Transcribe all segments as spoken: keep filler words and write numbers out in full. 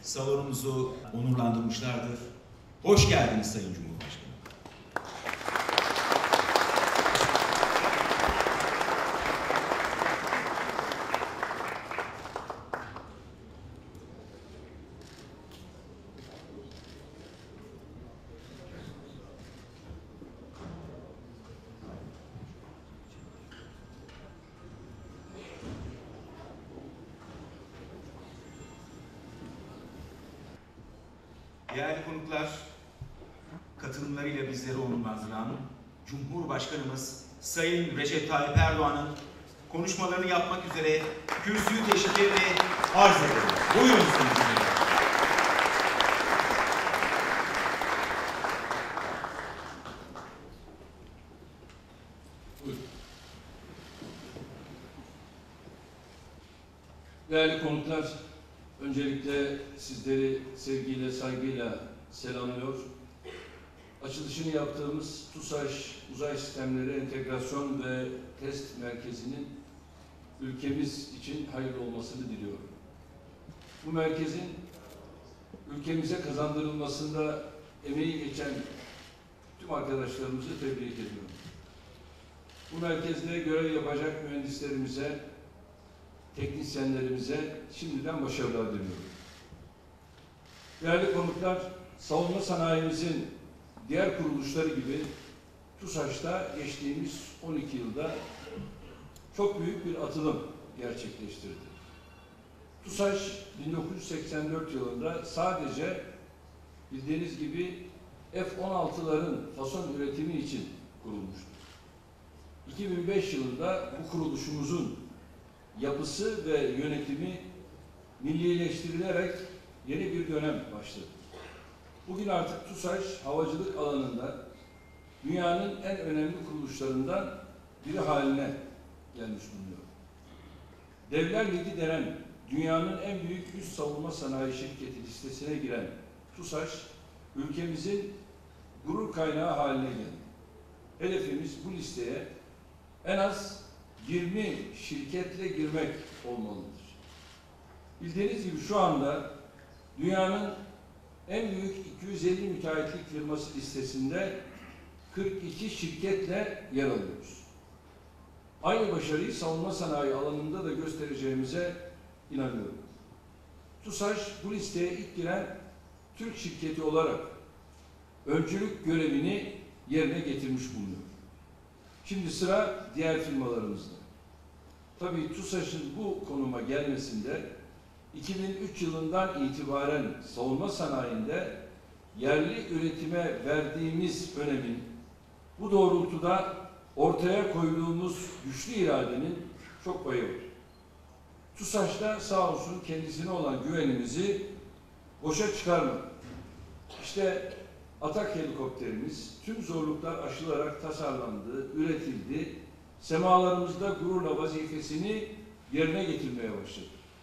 salonumuzu onurlandırmışlardır. Hoş geldiniz Sayın Cumhurbaşkanı. Değerli konuklar, katılımlarıyla bizleri onurlandıran Cumhurbaşkanımız Sayın Recep Tayyip Erdoğan'ın konuşmalarını yapmak üzere kürsüyü teşrif ve arz edelim. Buyurun Sayın Cumhurbaşkanım. Buyurun. Değerli konuklar, öncelikle sizleri sevgiyle, saygıyla selamlıyor. Açılışını yaptığımız TUSAŞ Uzay Sistemleri Entegrasyon ve Test Merkezi'nin ülkemiz için hayırlı olmasını diliyorum. Bu merkezin ülkemize kazandırılmasında emeği geçen tüm arkadaşlarımızı tebrik ediyorum. Bu merkezde görev yapacak mühendislerimize, teknisyenlerimize şimdiden başarılar diliyorum. Değerli konuklar, savunma sanayimizin diğer kuruluşları gibi TUSAŞ'ta geçtiğimiz on iki yılda çok büyük bir atılım gerçekleştirdi. TUSAŞ bin dokuz yüz seksen dört yılında sadece bildiğiniz gibi F on altıların fason üretimi için kurulmuştu. iki bin beş yılında bu kuruluşumuzun yapısı ve yönetimi millileştirilerek yeni bir dönem başladı. Bugün artık TUSAŞ havacılık alanında dünyanın en önemli kuruluşlarından biri haline gelmiş bulunuyor. Devler Ligi denen dünyanın en büyük üst savunma sanayi şirketi listesine giren TUSAŞ, ülkemizin gurur kaynağı haline geldi. Hedefimiz bu listeye en az yirmi şirketle girmek olmalıdır. Bildiğiniz gibi şu anda dünyanın en büyük iki yüz elli müteahhitlik firması listesinde kırk iki şirketle yer alıyoruz. Aynı başarıyı savunma sanayi alanında da göstereceğimize inanıyorum. TUSAŞ bu listeye ilk giren Türk şirketi olarak öncülük görevini yerine getirmiş bulunuyor. Şimdi sıra diğer firmalarımızda. Tabii TUSAŞ'ın bu konuma gelmesinde iki bin üç yılından itibaren savunma sanayinde yerli üretime verdiğimiz önemin, bu doğrultuda ortaya koyduğumuz güçlü iradenin çok payı var. TUSAŞ'ta sağ olsun kendisine olan güvenimizi boşa çıkarmadı. İşte Atak helikopterimiz tüm zorluklar aşılarak tasarlandı, üretildi. Semalarımızda gururla vazifesini yerine getirmeye başladı.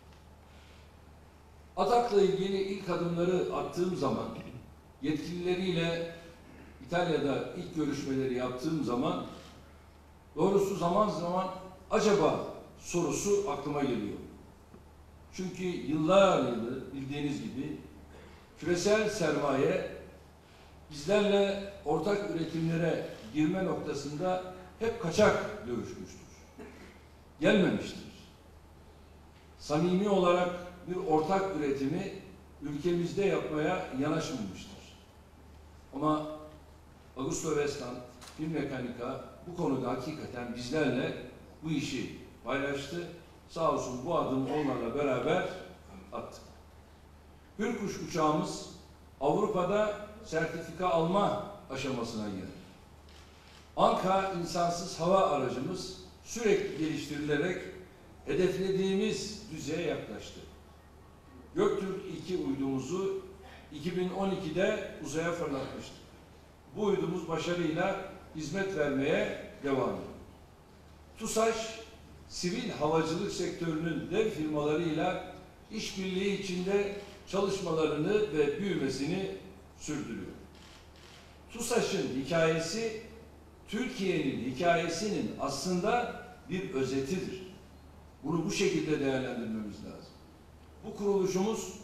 Atak'la ilgili ilk adımları attığım zaman, yetkilileriyle İtalya'da ilk görüşmeleri yaptığım zaman, doğrusu zaman zaman acaba sorusu aklıma geliyor. Çünkü yıllar yılı bildiğiniz gibi küresel sermaye bizlerle ortak üretimlere girme noktasında hep kaçak dövüşmüştür. Gelmemiştir. Samimi olarak bir ortak üretimi ülkemizde yapmaya yanaşmamıştır. Ama Augusto Westland, Finmeccanica bu konuda hakikaten bizlerle bu işi paylaştı. Sağ olsun bu adımı onlarla beraber attık. Hürkuş uçağımız Avrupa'da sertifika alma aşamasına geldi. Anka insansız hava aracımız sürekli geliştirilerek hedeflediğimiz düzeye yaklaştı. Göktürk iki uydumuzu iki bin on ikide uzaya fırlatmıştık. Bu uydumuz başarıyla hizmet vermeye devam ediyor. TUSAŞ, sivil havacılık sektörünün dev firmalarıyla işbirliği içinde çalışmalarını ve büyümesini sürdürüyor. TUSAŞ'ın hikayesi, Türkiye'nin hikayesinin aslında bir özetidir. Bunu bu şekilde değerlendirmemiz lazım. Bu kuruluşumuz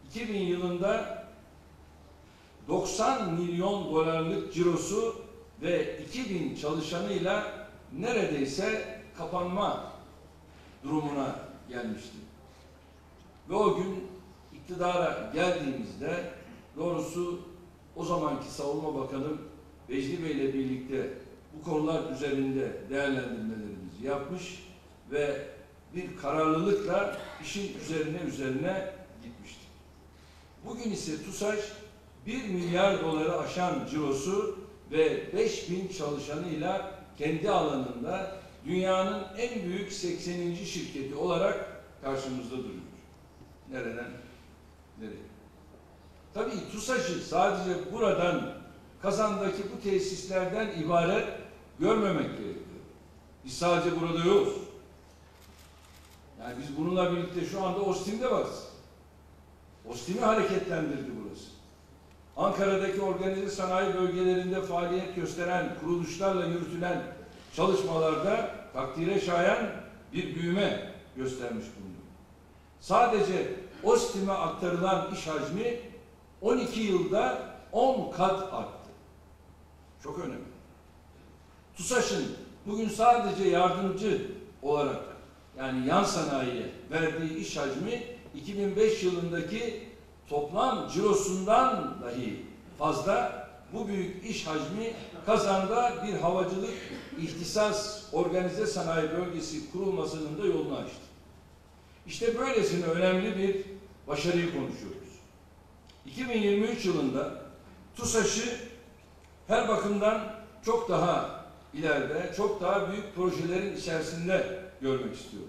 iki bin yılında doksan milyon dolarlık cirosu ve iki bin çalışanıyla neredeyse kapanma durumuna gelmişti. Ve o gün iktidara geldiğimizde doğrusu o zamanki Savunma Bakanım Vecdi Bey ile birlikte bu konular üzerinde değerlendirmelerimizi yapmış ve bir kararlılıkla işin üzerine üzerine gitmiştik. Bugün ise TUSAŞ bir milyar doları aşan cirosu ve beş bin çalışanıyla kendi alanında dünyanın en büyük sekseninci şirketi olarak karşımızda duruyor. Nereden nereye? Tabii TUSAŞ'ı sadece buradan Kazan'daki bu tesislerden ibaret görmemek gerekiyor. Biz sadece burada yokuz. Yani biz bununla birlikte şu anda OSTİM'de varız. OSTİM'i hareketlendirdi burası. Ankara'daki organize sanayi bölgelerinde faaliyet gösteren kuruluşlarla yürütülen çalışmalarda takdire şayan bir büyüme göstermiş bulundu. Sadece OSTİM'e aktarılan iş hacmi on iki yılda on kat arttı. Çok önemli. TUSAŞ'ın bugün sadece yardımcı olarak yani yan sanayiye verdiği iş hacmi iki bin beş yılındaki toplam cirosundan dahi fazla. Bu büyük iş hacmi Kazan'da bir havacılık ihtisas organize sanayi bölgesi kurulmasının da yolunu açtı. İşte böylesine önemli bir başarıyı konuşuyoruz. iki bin yirmi üç yılında TUSAŞ'ı her bakımdan çok daha ileride, çok daha büyük projelerin içerisinde görmek istiyoruz.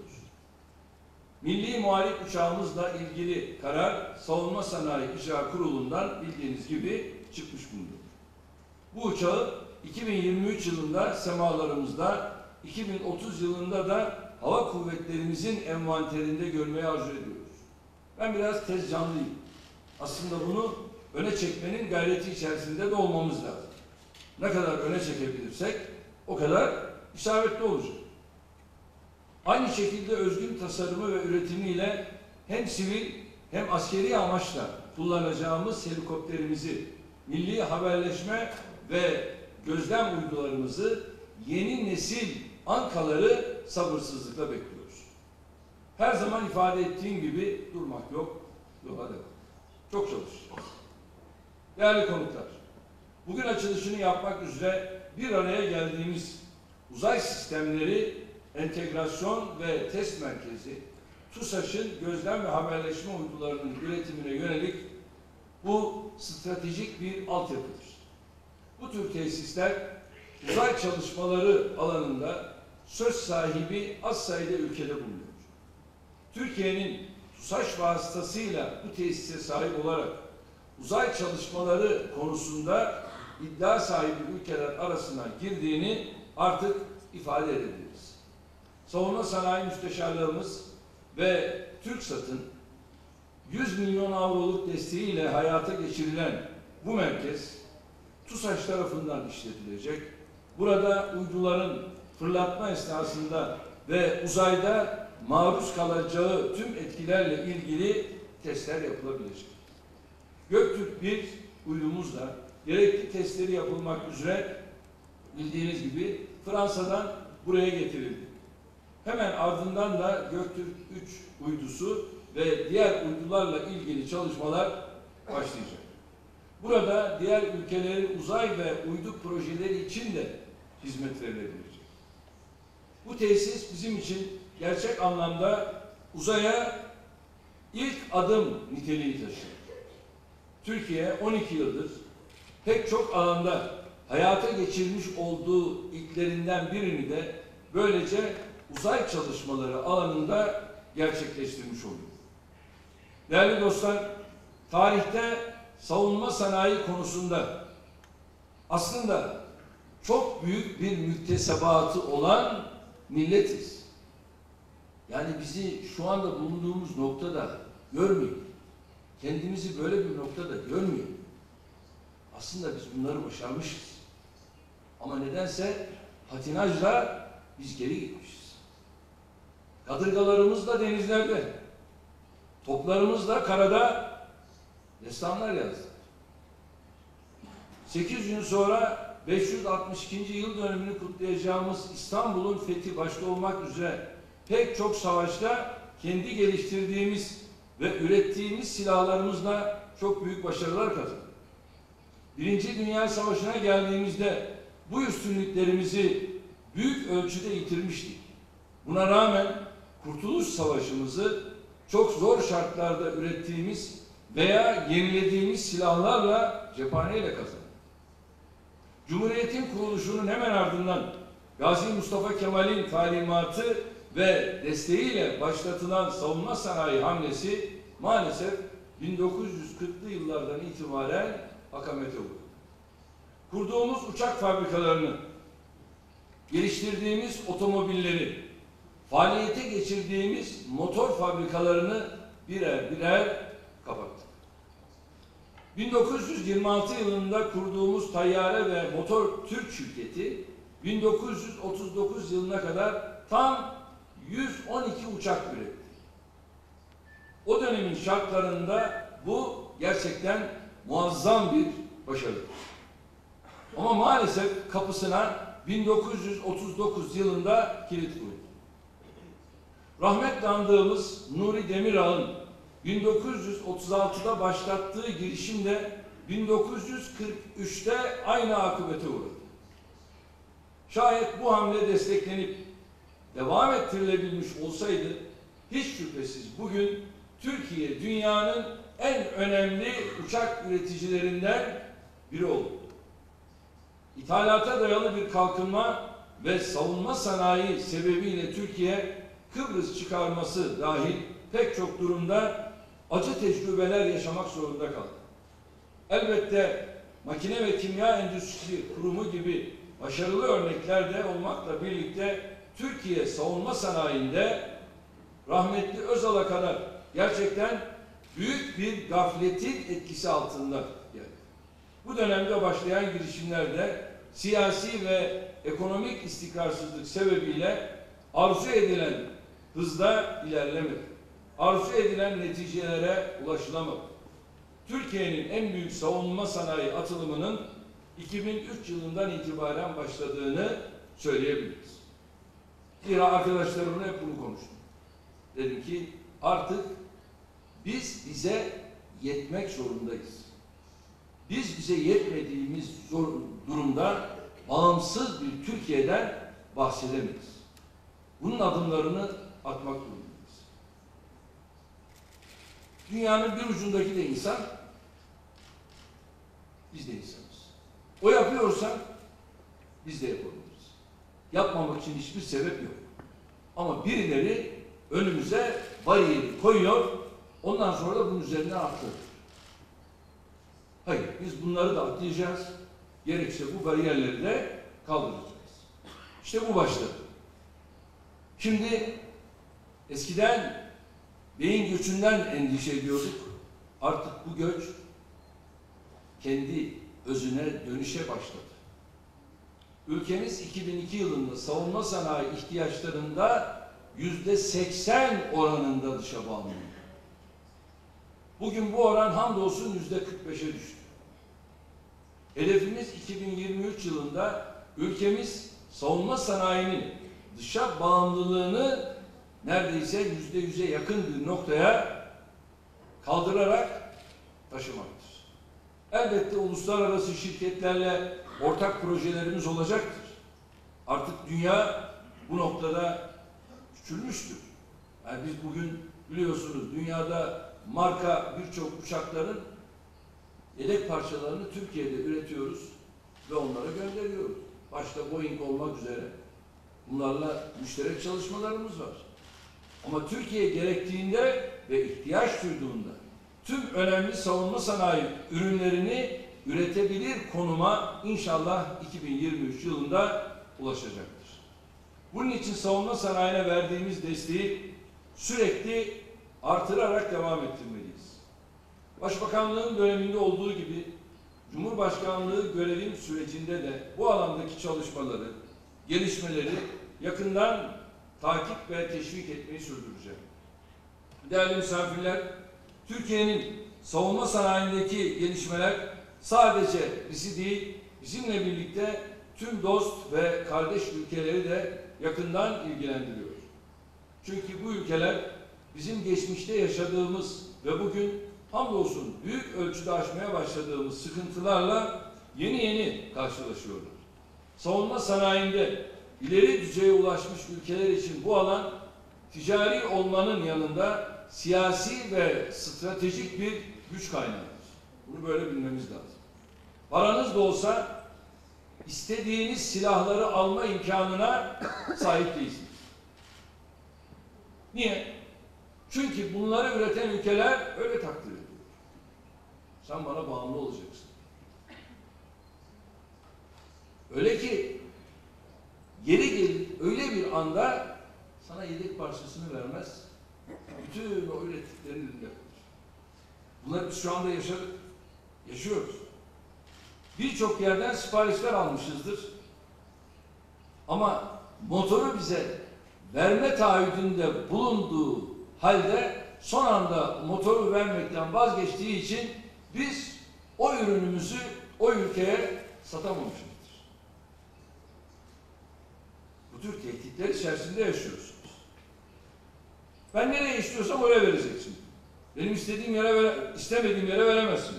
Milli Muharip Uçağımızla ilgili karar Savunma Sanayi İcra Kurulu'ndan bildiğiniz gibi çıkmış bulundu. Bu uçağı iki bin yirmi üç yılında semalarımızda, iki bin otuz yılında da hava kuvvetlerimizin envanterinde görmeyi arzu ediyoruz. Ben biraz tez canlıyım. Aslında bunu öne çekmenin gayreti içerisinde de olmamız lazım. Ne kadar öne çekebilirsek o kadar isabetli olacak. Aynı şekilde özgün tasarımı ve üretimiyle hem sivil hem askeri amaçla kullanacağımız helikopterimizi, milli haberleşme ve gözlem uydularımızı, yeni nesil Ankaları sabırsızlıkla bekliyoruz. Her zaman ifade ettiğim gibi durmak yok, yola devam. Çok çalışacağız. Değerli konuklar, bugün açılışını yapmak üzere bir araya geldiğimiz Uzay Sistemleri Entegrasyon ve Test Merkezi, TUSAŞ'ın gözlem ve haberleşme uydularının üretimine yönelik bu stratejik bir altyapıdır. Bu tür tesisler uzay çalışmaları alanında söz sahibi az sayıda ülkede bulunuyor. Türkiye'nin TUSAŞ vasıtasıyla bu tesise sahip olarak uzay çalışmaları konusunda iddia sahibi ülkeler arasına girdiğini artık ifade edebiliriz. Savunma Sanayi Müsteşarlığımız ve TürkSat'ın yüz milyon avroluk desteğiyle hayata geçirilen bu merkez TUSAŞ tarafından işletilecek. Burada uyduların fırlatma esnasında ve uzayda maruz kalacağı tüm etkilerle ilgili testler yapılabilecek. Göktürk bir uydumuzla gerekli testleri yapılmak üzere bildiğiniz gibi Fransa'dan buraya getirildi. Hemen ardından da Göktürk üç uydusu ve diğer uydularla ilgili çalışmalar başlayacak. Burada diğer ülkelerin uzay ve uydu projeleri için de hizmet verilebilecek. Bu tesis bizim için gerçek anlamda uzaya ilk adım niteliği taşıyor. Türkiye on iki yıldır pek çok alanda hayata geçirmiş olduğu ilklerinden birini de böylece uzay çalışmaları alanında gerçekleştirmiş oluyor. Değerli dostlar, tarihte savunma sanayi konusunda aslında çok büyük bir müktesebatı olan milletiz. Yani bizi şu anda bulunduğumuz noktada görmeyin. Kendimizi böyle bir noktada görmeyin. Aslında biz bunları başarmışız. Ama nedense patinajla biz geri gitmişiz. Kadırgalarımız da denizlerde, toplarımız da karada, destanlar yazdılar. sekiz gün sonra beş yüz altmış ikinci yıl dönümünü kutlayacağımız İstanbul'un fethi başta olmak üzere pek çok savaşta kendi geliştirdiğimiz ve ürettiğimiz silahlarımızla çok büyük başarılar kazandık. Birinci Dünya Savaşı'na geldiğimizde bu üstünlüklerimizi büyük ölçüde yitirmiştik. Buna rağmen Kurtuluş Savaşımızı çok zor şartlarda ürettiğimiz veya yenilediğimiz silahlarla, cephaneyle kazandık. Cumhuriyetin kuruluşunun hemen ardından Gazi Mustafa Kemal'in talimatı ve desteğiyle başlatılan savunma sanayi hamlesi maalesef bin dokuz yüz kırklı yıllardan itibaren akamete uğradı. Kurduğumuz uçak fabrikalarını, geliştirdiğimiz otomobilleri, faaliyete geçirdiğimiz motor fabrikalarını birer birer kapattık. bin dokuz yüz yirmi altı yılında kurduğumuz tayyare ve motor Türk şirketi bin dokuz yüz otuz dokuz yılına kadar tam yüz on iki uçak üretti. O dönemin şartlarında bu gerçekten muazzam bir başarı. Ama maalesef kapısına bin dokuz yüz otuz dokuz yılında kilit koydu. Rahmetli andığımız Nuri Demirağ'ın bin dokuz yüz otuz altıda başlattığı girişimde bin dokuz yüz kırk üçte aynı akıbete uğradı. Şayet bu hamle desteklenip devam ettirilebilmiş olsaydı hiç şüphesiz bugün Türkiye dünyanın en önemli uçak üreticilerinden biri oldu. İthalata dayalı bir kalkınma ve savunma sanayi sebebiyle Türkiye Kıbrıs çıkarması dahil pek çok durumda acı tecrübeler yaşamak zorunda kaldı. Elbette Makine ve Kimya Endüstrisi Kurumu gibi başarılı örnekler de olmakla birlikte Türkiye savunma sanayinde rahmetli Özal'a kadar gerçekten büyük bir gafletin etkisi altında geldi. Bu dönemde başlayan girişimlerde siyasi ve ekonomik istikrarsızlık sebebiyle arzu edilen hızda ilerlemedi. Arzu edilen neticelere ulaşılamadı. Türkiye'nin en büyük savunma sanayi atılımının iki bin üç yılından itibaren başladığını söyleyebiliriz. Zira arkadaşlarımla hep bunu konuştum. Dedim ki artık biz bize yetmek zorundayız. Biz bize yetmediğimiz zor durumda bağımsız bir Türkiye'den bahsedemeyiz. Bunun adımlarını atmak durumundayız. Dünyanın bir ucundaki de insan, biz de insanız. O yapıyorsa biz de yapabiliriz. Yapmamak için hiçbir sebep yok. Ama birileri önümüze bariyeri koyuyor, ondan sonra da bunun üzerine atlıyor. Hayır, biz bunları da atlayacağız. Gerekirse bu bariyerleri de kaldıracağız. İşte bu başladı. Şimdi eskiden beyin göçünden endişe ediyorduk. Artık bu göç kendi özüne dönüşe başladı. Ülkemiz iki bin iki yılında savunma sanayi ihtiyaçlarında yüzde seksen oranında dışa bağımlıydı. Bugün bu oran hamdolsun yüzde kırk beşe düştü. Hedefimiz iki bin yirmi üç yılında ülkemiz savunma sanayinin dışa bağımlılığını neredeyse yüzde yüze yakın bir noktaya kaldırarak taşımaktır. Elbette uluslararası şirketlerle ortak projelerimiz olacaktır. Artık dünya bu noktada küçülmüştür. Yani biz bugün biliyorsunuz dünyada marka birçok uçakların yedek parçalarını Türkiye'de üretiyoruz ve onlara gönderiyoruz. Başta Boeing olmak üzere bunlarla müşterek çalışmalarımız var. Ama Türkiye gerektiğinde ve ihtiyaç duyduğunda tüm önemli savunma sanayi ürünlerini üretebilir konuma inşallah iki bin yirmi üç yılında ulaşacaktır. Bunun için savunma sanayine verdiğimiz desteği sürekli artırarak devam ettirmeliyiz. Başbakanlığın döneminde olduğu gibi Cumhurbaşkanlığı görevim sürecinde de bu alandaki çalışmaları, gelişmeleri yakından takip ve teşvik etmeyi sürdüreceğim. Değerli misafirler, Türkiye'nin savunma sanayindeki gelişmeler sadece bizi değil, bizimle birlikte tüm dost ve kardeş ülkeleri de yakından ilgilendiriyor. Çünkü bu ülkeler bizim geçmişte yaşadığımız ve bugün hamdolsun büyük ölçüde aşmaya başladığımız sıkıntılarla yeni yeni karşılaşıyorlar. Savunma sanayinde ileri düzeye ulaşmış ülkeler için bu alan ticari olmanın yanında siyasi ve stratejik bir güç kaynağıdır. Bunu böyle bilmemiz lazım. Paranız da olsa istediğiniz silahları alma imkanına sahip değilsiniz. Niye? Çünkü bunları üreten ülkeler öyle takdir ediyor. Sen bana bağımlı olacaksın. Öyle ki yeri gelir öyle bir anda sana yedek parçasını vermez. Bütün o ürettiklerini elinde kalır. Bunları biz şu anda yaşadık. Yaşıyoruz. Birçok yerden siparişler almışızdır. Ama motoru bize verme taahhüdünde bulunduğu halde son anda motoru vermekten vazgeçtiği için biz o ürünümüzü o ülkeye satamamışızdır. Bu tür tehditler içerisinde yaşıyorsunuz. Ben nereye istiyorsam oraya vereceksin. Benim istediğim yere vere, istemediğim yere veremezsin.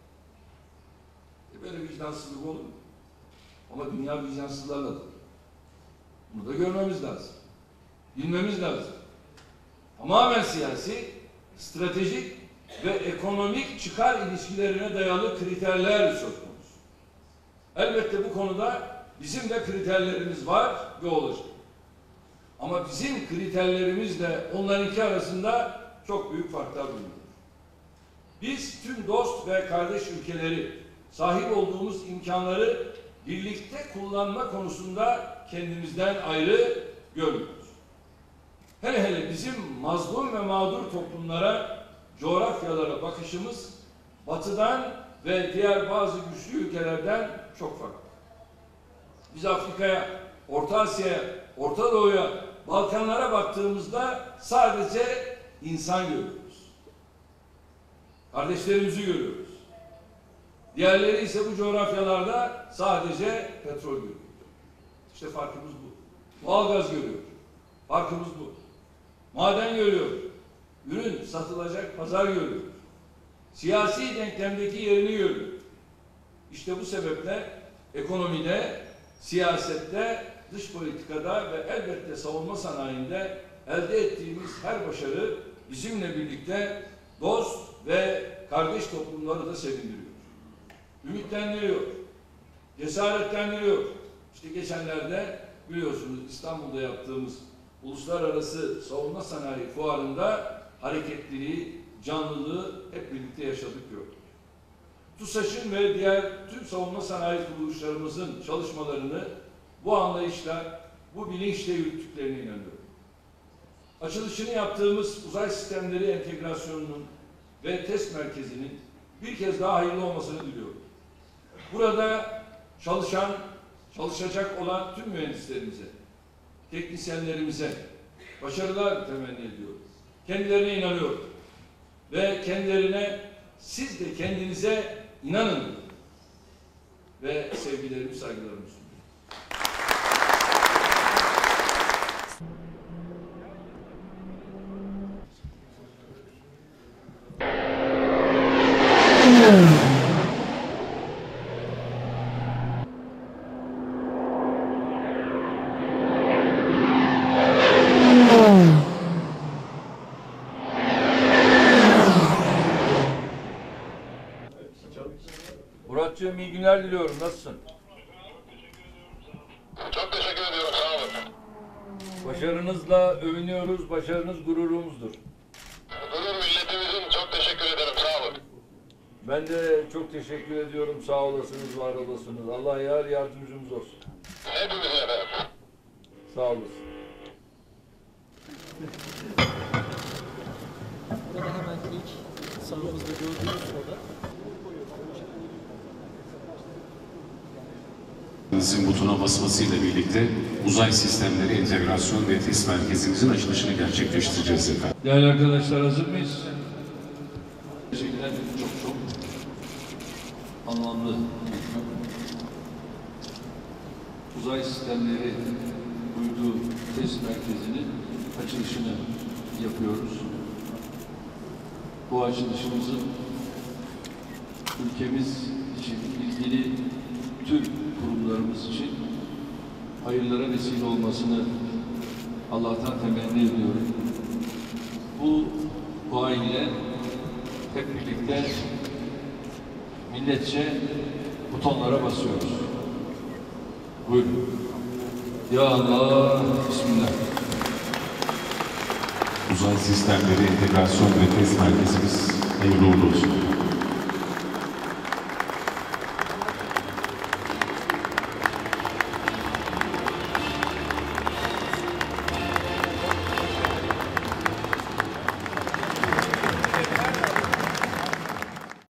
E böyle vicdansızlık olur mu? Ama dünya vicdansızlarla da. Bunu da görmemiz lazım. Bilmemiz lazım. Tamamen siyasi, stratejik ve ekonomik çıkar ilişkilerine dayalı kriterler söz konusu. Elbette bu konuda bizim de kriterlerimiz var ve olacak. Ama bizim kriterlerimizle onlarınki arasında çok büyük farklar bulunuyor. Biz tüm dost ve kardeş ülkeleri sahip olduğumuz imkanları birlikte kullanma konusunda kendimizden ayrı görmüyoruz. Hele hele bizim mazlum ve mağdur toplumlara, coğrafyalara bakışımız Batı'dan ve diğer bazı güçlü ülkelerden çok farklı. Biz Afrika'ya, Orta Asya'ya, Orta Doğu'ya, Balkanlara baktığımızda sadece insan görüyoruz. Kardeşlerimizi görüyoruz. Diğerleri ise bu coğrafyalarda sadece petrol görüyor. İşte farkımız bu. Doğalgaz görüyor. Farkımız bu. Maden görüyor. Ürün satılacak pazar görüyor. Siyasi denklemdeki yerini görüyor. İşte bu sebeple ekonomide, siyasette, dış politikada ve elbette savunma sanayinde elde ettiğimiz her başarı bizimle birlikte dost ve kardeş toplumları da sevindiriyor. Ümitlendiriyor. Cesaretlendiriyor. İşte geçenlerde biliyorsunuz İstanbul'da yaptığımız Uluslararası Savunma Sanayi Fuarı'nda hareketliliği, canlılığı hep birlikte yaşadık, gördük. TUSAŞ'ın ve diğer tüm savunma sanayi kuruluşlarımızın çalışmalarını bu anlayışla, bu bilinçle yürüttüklerine inanıyorum. Açılışını yaptığımız uzay sistemleri entegrasyonunun ve test merkezinin bir kez daha hayırlı olmasını diliyorum. Burada çalışan, çalışacak olan tüm mühendislerimize, teknisyenlerimize başarılar temenni ediyorum. Kendilerine inanıyorum. Ve kendilerine siz de kendinize inanın. Ve sevgilerimi, saygılarımı sunuyorum. Muratcığım iyi günler diliyorum. Nasılsın? Çok teşekkür ediyorum. Sağ olun. Başarınızla övünüyoruz. Başarınız gururumuzdur. Gurur milletimizin, çok teşekkür ederim. Sağ olun. Ben de çok teşekkür ediyorum. Sağ olasınız, var olasınız. Allah yar yardımcımız olsun. Hepimiz efendim. Sağ olasın. Burada hemen ilk sağımızda gördüğünüz oda. Sizin butona basmasıyla birlikte uzay sistemleri entegrasyon ve test merkezimizin açılışını gerçekleştireceğiz efendim. Değerli arkadaşlar, hazır mıyız? Teşekkürler. çok çok anlamlı bir gün. Uzay Sistemleri Uydu Test Merkezi'nin açılışını yapıyoruz. Bu açılışımızın ülkemiz için, ilgili tüm kurumlarımız için hayırlara vesile olmasını Allah'tan temenni ediyorum. Bu duayla hep birlikte milletçe butonlara basıyoruz. Buyurun. Ya Allah, Bismillah. Uzay Sistemleri Entegrasyon ve Test Merkezimiz hayırlı uğurlu olsun.